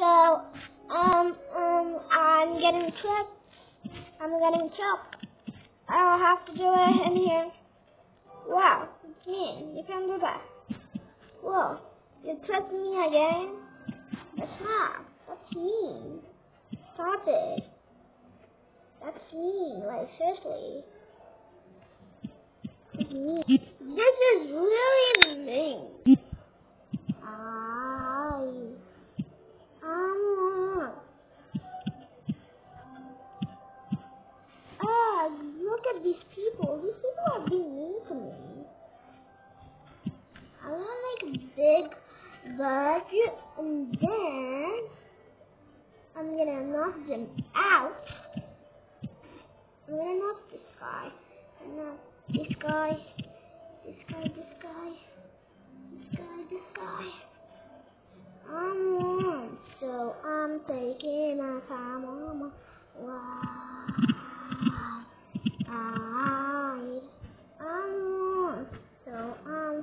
I'm getting trapped. I'm getting chopped. I'll have to do it in here. Wow, it's mean. You can do that. Whoa, you tricked me again? That's not. That's mean. Stop it. That's mean. Like, seriously. It's mean. This is really mean. Look at these people. These people are being mean to me. I want to make a big budget, and then I'm gonna knock them out. I'm gonna knock this guy, and knock this guy, this guy, this guy, this guy, this guy. I'm one, so I'm taking my time on my ride. I'm one, so I'm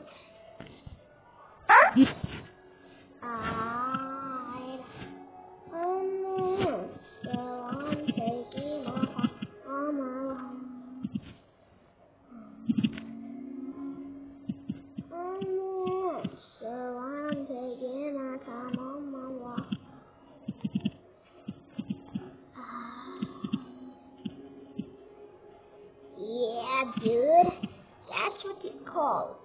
taking my time on my ride. So I'm taking my time on my walk. Yeah, dude. That's what you call